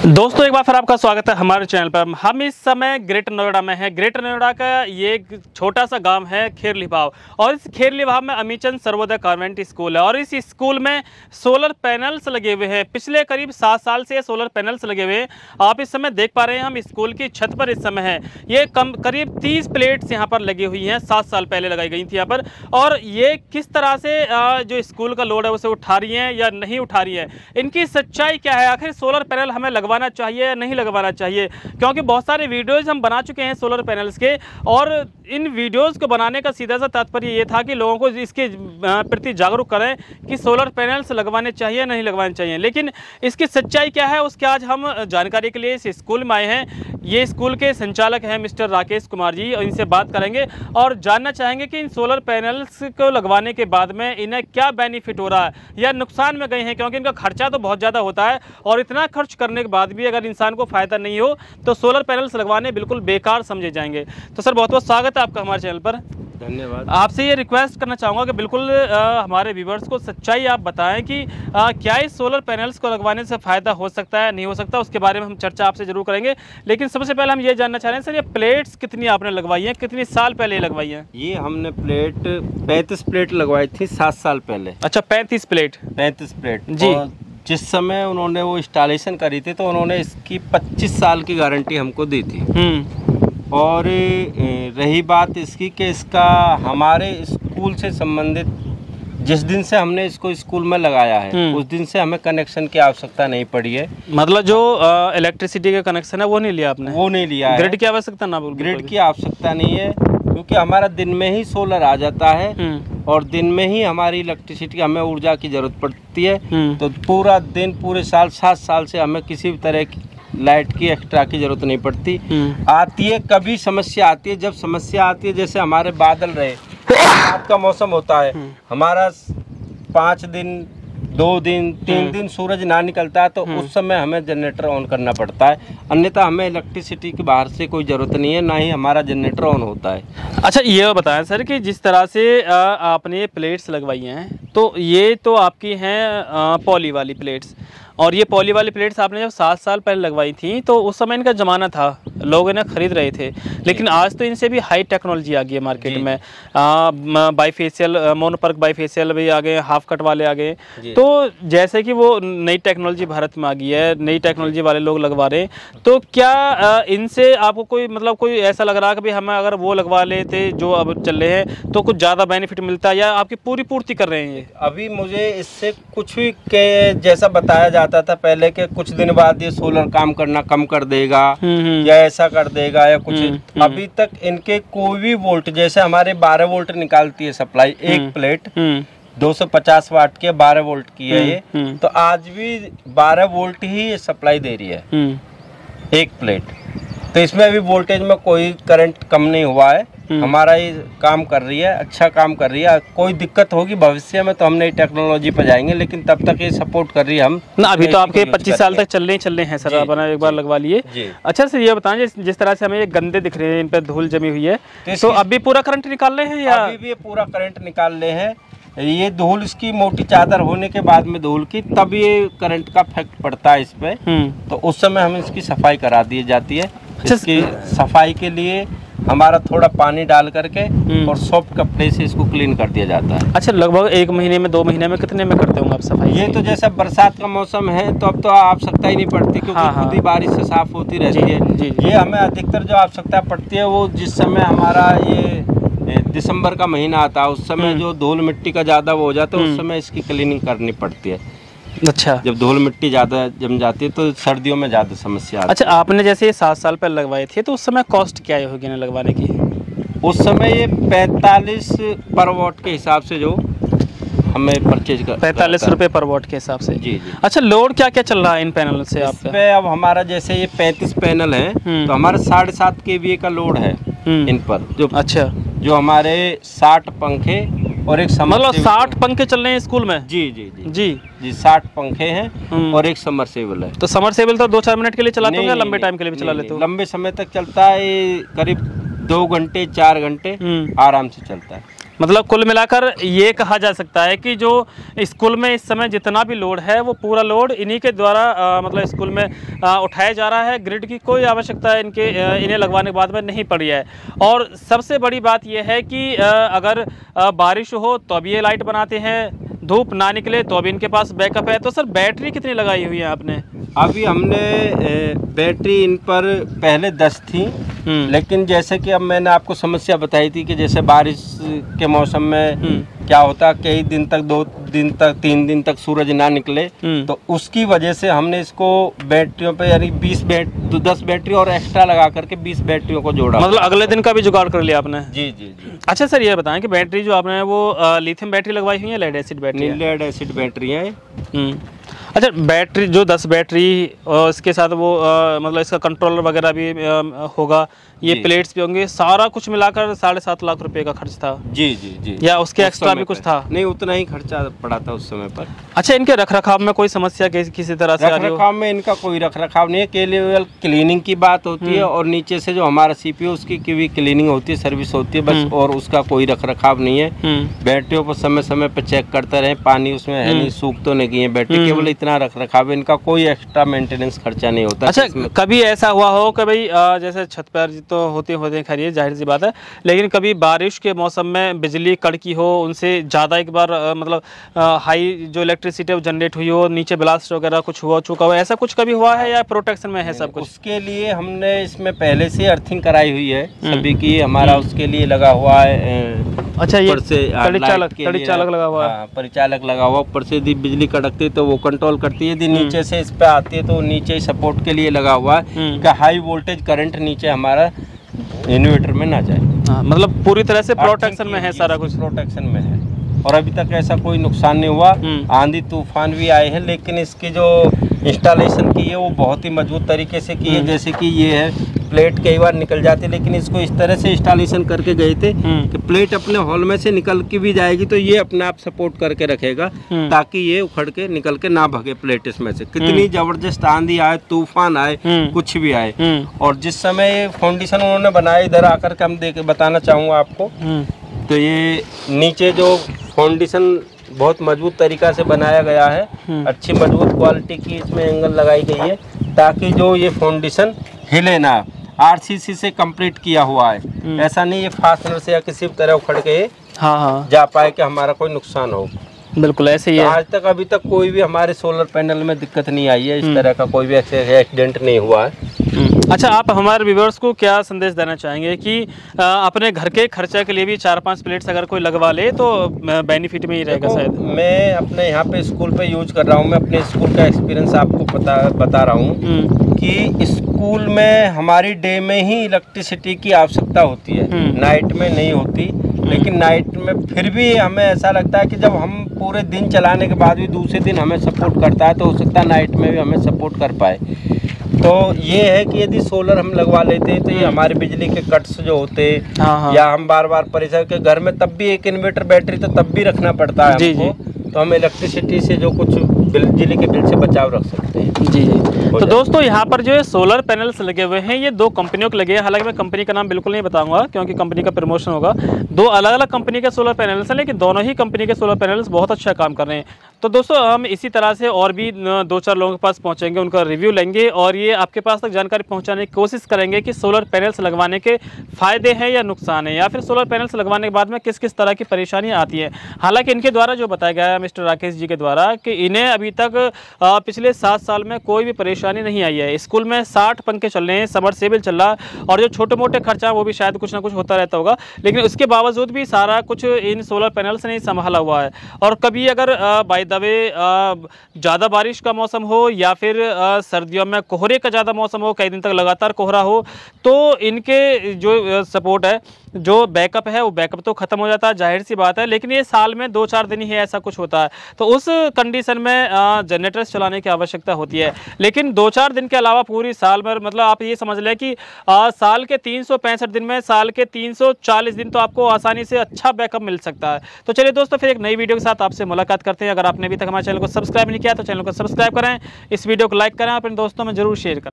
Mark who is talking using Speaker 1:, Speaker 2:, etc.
Speaker 1: दोस्तों एक बार फिर आपका स्वागत है हमारे चैनल पर। हम इस समय ग्रेटर नोएडा में हैं। ग्रेटर नोएडा का ये एक छोटा सा गांव है खेरली भाव, और इस खेरली भाव में अमीचंद सर्वोदय कॉन्वेंट स्कूल है। और इस स्कूल में सोलर पैनल्स लगे हुए हैं। पिछले करीब 7 साल से सोलर पैनल्स लगे हुए हैं। आप इस समय देख पा रहे हैं, हम स्कूल की छत पर इस समय है। ये करीब 30 प्लेट्स यहाँ पर लगी हुई हैं, 7 साल पहले लगाई गई थी यहाँ पर। और ये किस तरह से जो स्कूल का लोड है उसे उठा रही हैं या नहीं उठा रही है, इनकी सच्चाई क्या है, आखिर सोलर पैनल हमें लगवाना चाहिए या नहीं लगवाना चाहिए। क्योंकि बहुत सारे वीडियोस हम बना चुके हैं सोलर पैनल्स के, और इन वीडियोस को बनाने का सीधा सा तात्पर्य ये था कि लोगों को इसके प्रति जागरूक करें कि सोलर पैनल्स लगवाने चाहिए नहीं लगवाने चाहिए। लेकिन इसकी सच्चाई क्या है उसके आज हम जानकारी के लिए इस स्कूल में आए हैं। ये स्कूल के संचालक हैं मिस्टर राकेश कुमार जी, और इनसे बात करेंगे और जानना चाहेंगे कि इन सोलर पैनल्स को लगवाने के बाद में इन्हें क्या बेनिफिट हो रहा है या नुकसान में गए हैं। क्योंकि इनका खर्चा तो बहुत ज़्यादा होता है, और इतना खर्च करने के बाद भी अगर इंसान को फ़ायदा नहीं हो तो सोलर पैनल्स लगवाने बिल्कुल बेकार समझे जाएंगे। तो सर बहुत बहुत स्वागत है आपका हमारे चैनल पर।
Speaker 2: धन्यवाद।
Speaker 1: आपसे ये रिक्वेस्ट करना चाहूँगा कि बिल्कुल हमारे व्यूवर्स को सच्चाई आप बताएं कि क्या इस सोलर पैनल्स को लगवाने से फ़ायदा हो सकता है नहीं हो सकता, उसके बारे में हम चर्चा आपसे जरूर करेंगे। लेकिन सबसे पहले हम ये जानना चाह रहे हैं सर, ये प्लेट्स कितनी आपने लगवाई हैं, कितनी साल पहले लगवाई हैं?
Speaker 2: ये हमने 35 प्लेट लगवाई थी 7 साल पहले।
Speaker 1: अच्छा, 35 प्लेट।
Speaker 2: 35 प्लेट
Speaker 1: जी।
Speaker 2: जिस समय उन्होंने वो इंस्टॉलेशन करी थी तो उन्होंने इसकी 25 साल की गारंटी हमको दी थी। और रही बात इसकी कि इसका हमारे स्कूल से संबंधित, जिस दिन से हमने इसको स्कूल में लगाया है उस दिन से हमें कनेक्शन की आवश्यकता नहीं पड़ी है।
Speaker 1: मतलब जो इलेक्ट्रिसिटी का कनेक्शन है वो नहीं लिया आपने?
Speaker 2: वो नहीं लिया है।
Speaker 1: ग्रिड की आवश्यकता ना बोल?
Speaker 2: ग्रिड की आवश्यकता नहीं है, क्योंकि हमारा दिन में ही सोलर आ जाता है और दिन में ही हमारी इलेक्ट्रिसिटी, हमें ऊर्जा की जरूरत पड़ती है। तो पूरा दिन, पूरे साल, 7 साल से हमें किसी भी तरह की लाइट की एक्स्ट्रा की जरूरत नहीं पड़ती। आती है कभी समस्या आती है, जब समस्या आती है जैसे हमारे बादल रहे, रात का मौसम होता है, हमारा 5 दिन, 2 दिन, 3 दिन सूरज ना निकलता है, तो उस समय हमें जनरेटर ऑन करना पड़ता है। अन्यथा हमें इलेक्ट्रिसिटी की बाहर से कोई ज़रूरत नहीं है, ना ही हमारा जनरेटर ऑन होता है।
Speaker 1: अच्छा, ये बताएं सर कि जिस तरह से आपने प्लेट्स लगवाई हैं, तो ये तो आपकी हैं पॉली वाली प्लेट्स, और ये पॉली वाली प्लेट्स आपने जब 7 साल पहले लगवाई थी तो उस समय इनका ज़माना था, लोग इन्हें खरीद रहे थे। लेकिन आज तो इनसे भी हाई टेक्नोलॉजी आ गई है मार्केट में। बाईफेशियल, मोनोपर्क बाईफेशियल भी आ गए, हाफ कट वाले आ गए। तो जैसे कि वो नई टेक्नोलॉजी भारत में आ गई है, नई टेक्नोलॉजी वाले लोग लगवा रहे हैं, तो क्या इनसे आपको कोई कोई ऐसा लग रहा है कि भाई हमें अगर वो लगवा लेते जो अब चल रहे हैं तो कुछ ज़्यादा बेनिफिट मिलता है, या आपकी पूरी पूर्ति कर रहे हैं ये?
Speaker 2: अभी मुझे इससे कुछ भी के जैसा बताया जाता था पहले के कुछ दिन बाद ये सोलर काम करना कम कर देगा या ऐसा कर देगा या कुछ, अभी तक इनके कोई भी वोल्ट, जैसे हमारे 12 वोल्ट निकालती है सप्लाई एक प्लेट, 250 वाट की 12 वोल्ट की है ये, तो आज भी 12 वोल्ट ही ये सप्लाई दे रही है एक प्लेट। तो इसमें अभी वोल्टेज में कोई करंट कम नहीं हुआ है, हमारा ये काम कर रही है, अच्छा काम कर रही है। कोई दिक्कत होगी भविष्य में तो हम नई टेक्नोलॉजी पर जाएंगे, लेकिन तब तक ये सपोर्ट कर रही है। हम ना
Speaker 1: अभी तो आपके 25 साल तक चल रहे हैं सर, आप एक बार लगवा लिए। अच्छा सर, ये बताएं जिस तरह से हमें ये गंदे दिख रहे हैं, इन पर धूल जमी हुई है, तो अभी पूरा करंट निकाल रहे हैं या?
Speaker 2: अभी भी पूरा करंट निकाल रहे हैं। ये धूल, इसकी मोटी चादर होने के बाद में धूल की, तब ये करंट का इफेक्ट पड़ता है इस पे, तो उस समय हमें इसकी सफाई करा दी जाती है। इसकी सफाई के लिए हमारा थोड़ा पानी डाल करके और सॉफ्ट कपड़े से इसको क्लीन कर दिया जाता है।
Speaker 1: अच्छा, लगभग 1 महीने में, 2 महीने में कितने में करते होंगे आप सफाई?
Speaker 2: ये तो जैसे बरसात का मौसम है तो अब तो आवश्यकता ही नहीं पड़ती, क्योंकि खुद ही बारिश से साफ होती रहती है। ये हमें अधिकतर जो आवश्यकता पड़ती है वो जिस समय हमारा ये दिसंबर का महीना आता है, उस समय जो धूल मिट्टी का ज़्यादा वो हो जाता है, उस समय इसकी क्लीनिंग करनी पड़ती है।
Speaker 1: अच्छा, जब
Speaker 2: धूल मिट्टी ज़्यादा जम जाती है तो सर्दियों में ज़्यादा समस्या आती है।
Speaker 1: अच्छा, आपने जैसे ये 7 साल पहले लगवाए थे तो उस समय कॉस्ट क्या होगी ना लगवाने की?
Speaker 2: उस समय ये 45 पर वॉट के हिसाब से जो हमें परचेज कर
Speaker 1: 45 रुपये पर वॉट के हिसाब से।
Speaker 2: जी।
Speaker 1: अच्छा, लोड क्या क्या चल रहा है इन पैनल से आप पे?
Speaker 2: अब हमारा जैसे ये 35 पैनल है तो हमारा 7.5 kVA का लोड है इन पर। जो अच्छा, जो हमारे 60 पंखे और एक
Speaker 1: मतलब 60 पंखे चल रहे हैं स्कूल में?
Speaker 2: जी 60 पंखे हैं और एक समरसेबल है।
Speaker 1: तो समरसेबल तो 2-4 मिनट के लिए चलाते होंगे, लंबे टाइम के लिए भी चला लेते हो?
Speaker 2: लंबे समय तक चलता है, करीब 2 घंटे 4 घंटे आराम से चलता है।
Speaker 1: मतलब कुल मिलाकर ये कहा जा सकता है कि जो स्कूल में इस समय जितना भी लोड है वो पूरा लोड इन्हीं के द्वारा मतलब स्कूल में उठाया जा रहा है। ग्रिड की कोई आवश्यकता इन्हें लगवाने के बाद में नहीं पड़ी है। और सबसे बड़ी बात यह है कि अगर बारिश हो तो अब ये लाइट बनाते हैं, धूप ना निकले तो अभी इनके पास बैकअप है। तो सर बैटरी कितनी लगाई हुई है आपने?
Speaker 2: अभी हमने बैटरी इन पर पहले 10 थी, लेकिन जैसे कि अब मैंने आपको समस्या बताई थी कि जैसे बारिश के मौसम में क्या होता, कई दिन तक 2 दिन तक 3 दिन तक सूरज ना निकले, तो उसकी वजह से हमने इसको बैटरियों पे यानी 10 बैटरी और एक्स्ट्रा लगा करके 20 बैटरियों को जोड़ा।
Speaker 1: मतलब अगले दिन का भी जुगाड़ कर लिया आपने?
Speaker 2: जी जी जी।
Speaker 1: अच्छा सर ये बताएं कि बैटरी जो आपने वो लिथियम बैटरी लगवाई हुई है, lead acid battery?
Speaker 2: Lead acid battery है।
Speaker 1: अच्छा बैटरी जो 10 बैटरी और इसके साथ वो मतलब इसका कंट्रोलर वगैरह भी होगा, ये प्लेट्स भी होंगे, सारा कुछ मिलाकर 7.5 लाख रुपए का खर्च था?
Speaker 2: जी जी जी।
Speaker 1: या उसके एक्स्ट्रा भी कुछ था?
Speaker 2: नहीं, उतना ही खर्चा पड़ा था उस समय पर।
Speaker 1: अच्छा इनके रखरखाव में कोई समस्या किसी तरह से?
Speaker 2: रखरखाव में इनका कोई रखरखाव नहीं है, केवल क्लीनिंग की बात होती है और नीचे से जो हमारा सीपीयू उसकी भी क्लीनिंग होती है, सर्विस होती है बस, और उसका कोई रखरखाव नहीं है। बैटरियों को समय समय पर चेक करते रहे, पानी उसमें है नहीं, सूख तो नहीं गई है बैटरी, केवल इतना रखरखाव, इनका कोई एक्स्ट्रा मेंटेनेंस खर्चा नहीं होता।
Speaker 1: अच्छा कभी ऐसा हुआ हो कि भाई जैसे छत पर तो होते हैं खैर, जाहिर सी बात है, लेकिन कभी बारिश के मौसम में बिजली कड़की हो, उनसे ज़्यादा एक बार मतलब हाई जो इलेक्ट्रिसिटी वो जनरेट हुई हो, नीचे ब्लास्ट वगैरह कुछ हुआ चुका हो, ऐसा कुछ कभी हुआ है या प्रोटेक्शन में है सब कुछ?
Speaker 2: उसके लिए हमने इसमें पहले से अर्थिंग कराई हुई है सभी की, हमारा उसके लिए लगा हुआ है।
Speaker 1: अच्छा ये परिचालक लगा हुआ है?
Speaker 2: परिचालक लगा हुआ, ऊपर से यदि बिजली कड़कती है तो वो कंट्रोल करती है, यदि नीचे से इस पे आती है तो नीचे सपोर्ट के लिए लगा हुआ है कि हाई वोल्टेज करंट नीचे हमारा इन्वर्टर में ना जाए।
Speaker 1: मतलब पूरी तरह से प्रोटेक्शन में है, सारा कुछ
Speaker 2: प्रोटेक्शन में है और अभी तक ऐसा कोई नुकसान नहीं हुआ। आंधी तूफान भी आए हैं, लेकिन इसकी जो इंस्टॉलेशन की है वो बहुत ही मजबूत तरीके से की है। जैसे कि ये है प्लेट कई बार निकल जाती है, लेकिन इसको इस तरह से इंस्टॉलेशन करके गए थे कि प्लेट अपने हॉल में से निकल के भी जाएगी तो ये अपने आप सपोर्ट करके रखेगा ताकि ये उखड़ के निकल के ना भगे प्लेट इसमें से। कितनी जबरदस्त आंधी आए, तूफान आए, कुछ भी आए, और जिस समय फाउंडेशन उन्होंने बनाया, इधर आकर के हम देख बताना चाहूँगा आपको, तो ये नीचे जो फाउंडेशन बहुत मजबूत तरीका से बनाया गया है, अच्छी मजबूत क्वालिटी की इसमें एंगल लगाई गई है ताकि जो ये फाउंडेशन हिले ना। आरसीसी से कंप्लीट किया हुआ है, ऐसा नहीं ये फास्टनर से या किसी तरह उखड़ के जा पाए कि हमारा कोई नुकसान हो।
Speaker 1: बिल्कुल ऐसे ही है।
Speaker 2: आज तक अभी तक कोई भी हमारे सोलर पैनल में दिक्कत नहीं आई है, इस तरह का कोई भी एक्सीडेंट नहीं हुआ है।
Speaker 1: अच्छा आप हमारे व्यूअर्स को क्या संदेश देना चाहेंगे कि अपने घर के खर्चा के लिए भी 4-5 प्लेट्स अगर कोई लगवा ले तो बेनिफिट में ही रहेगा शायद?
Speaker 2: मैं अपने यहाँ पे स्कूल पे यूज कर रहा हूँ, मैं अपने स्कूल का एक्सपीरियंस आपको बता रहा हूँ कि स्कूल में हमारी डे में ही इलेक्ट्रिसिटी की आवश्यकता होती है, नाइट में नहीं होती। लेकिन नाइट में फिर भी हमें ऐसा लगता है कि जब हम पूरे दिन चलाने के बाद भी दूसरे दिन हमें सपोर्ट करता है तो हो सकता है नाइट में भी हमें सपोर्ट कर पाए। तो ये है कि यदि सोलर हम लगवा लेते हैं तो ये हमारे बिजली के कट्स जो होते हैं या हम बार बार परेशान के घर में, तब भी एक इन्वर्टर बैटरी तो तब भी रखना पड़ता है हमको, तो हम इलेक्ट्रिसिटी से जो कुछ बिजली के बिल से बचाव रख सकते हैं।
Speaker 1: जी तो दोस्तों यहाँ पर जो है सोलर पैनल्स लगे हुए हैं, ये 2 कंपनियों के लगे हैं। हालांकि मैं कंपनी का नाम बिल्कुल नहीं बताऊंगा क्योंकि कंपनी का प्रमोशन होगा। 2 अलग अलग कंपनी के सोलर पैनल्स हैं, लेकिन दोनों ही कंपनी के सोलर पैनल्स बहुत अच्छा काम कर रहे हैं। तो दोस्तों हम इसी तरह से और भी 2-4 लोगों के पास पहुंचेंगे, उनका रिव्यू लेंगे और ये आपके पास तक जानकारी पहुंचाने की कोशिश करेंगे कि सोलर पैनल्स लगवाने के फायदे हैं या नुकसान है, या फिर सोलर पैनल्स लगवाने के बाद में किस किस तरह की परेशानियां आती हैं। हालांकि इनके द्वारा जो बताया गया है मिस्टर राकेश जी के द्वारा कि इन्हें अभी तक पिछले 7 साल में कोई भी परेशानी नहीं आई है। स्कूल में 60 पंखे चल रहे हैं, समरसेबल चल रहा है और जो छोटे मोटे खर्चा वो भी शायद कुछ ना कुछ होता रहता होगा, लेकिन उसके बावजूद भी सारा कुछ इन सोलर पैनल से नहीं संभाला हुआ है। और कभी अगर बाय द वे ज़्यादा बारिश का मौसम हो या फिर सर्दियों में कोहरे का ज़्यादा मौसम हो, कई दिन तक लगातार कोहरा हो, तो इनके जो सपोर्ट है, जो बैकअप है वो बैकअप तो ख़त्म हो जाता है, जाहिर सी बात है। लेकिन ये साल में 2-4 दिन ही ऐसा कुछ होता है, तो उस कंडीशन में जनरेटर्स चलाने की आवश्यकता होती है। लेकिन 2-4 दिन के अलावा पूरी साल में मतलब आप ये समझ लें कि साल के 365 दिन में साल के 340 दिन तो आपको आसानी से अच्छा बैकअप मिल सकता है। तो चलिए दोस्तों फिर एक नई वीडियो के साथ आपसे मुलाकात करते हैं। अगर आपने अभी तक हमारे चैनल को सब्सक्राइब नहीं किया तो चैनल को सब्सक्राइब करें, इस वीडियो को लाइक करें, अपने दोस्तों में जरूर शेयर करें।